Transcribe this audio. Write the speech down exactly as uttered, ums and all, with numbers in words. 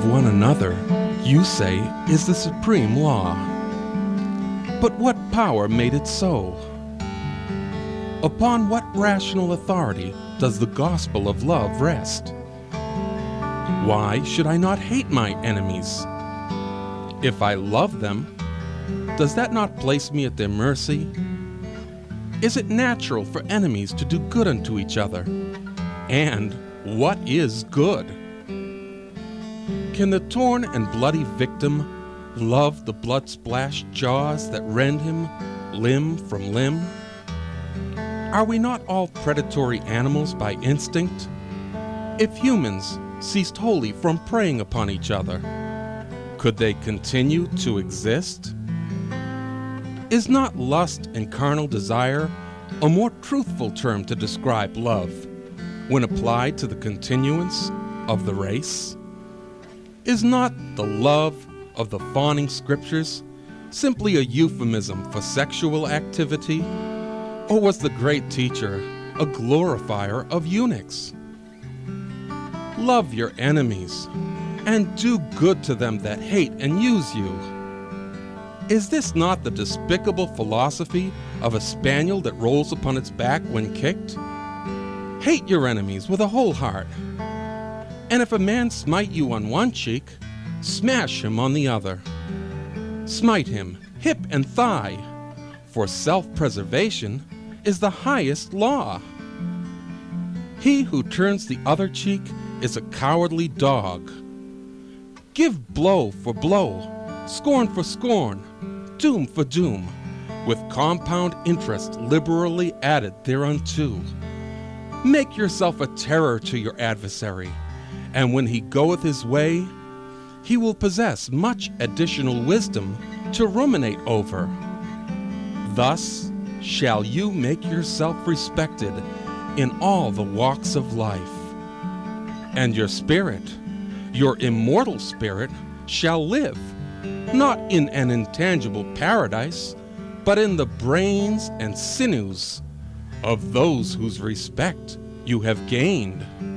love one another, you say, is the supreme law. But what power made it so? Upon what rational authority does the gospel of love rest? Why should I not hate my enemies? If I love them, does that not place me at their mercy? Is it natural for enemies to do good unto each other? And what is good? Can the torn and bloody victim love the blood-splashed jaws that rend him limb from limb? Are we not all predatory animals by instinct? If humans ceased wholly from preying upon each other, could they continue to exist? Is not lust and carnal desire a more truthful term to describe love when applied to the continuance of the race? Is not the love of the fawning scriptures simply a euphemism for sexual activity? Or was the great teacher a glorifier of eunuchs? Love your enemies, and do good to them that hate and use you. Is this not the despicable philosophy of a spaniel that rolls upon its back when kicked? Hate your enemies with a whole heart. And if a man smite you on one cheek, smash him on the other. Smite him hip and thigh, for self-preservation is the highest law. He who turns the other cheek is a cowardly dog. Give blow for blow, scorn for scorn, doom for doom, with compound interest liberally added thereunto. Make yourself a terror to your adversary, and when he goeth his way, he will possess much additional wisdom to ruminate over. Thus shall you make yourself respected in all the walks of life. And your spirit, your immortal spirit, shall live, not in an intangible paradise, but in the brains and sinews of those whose respect you have gained.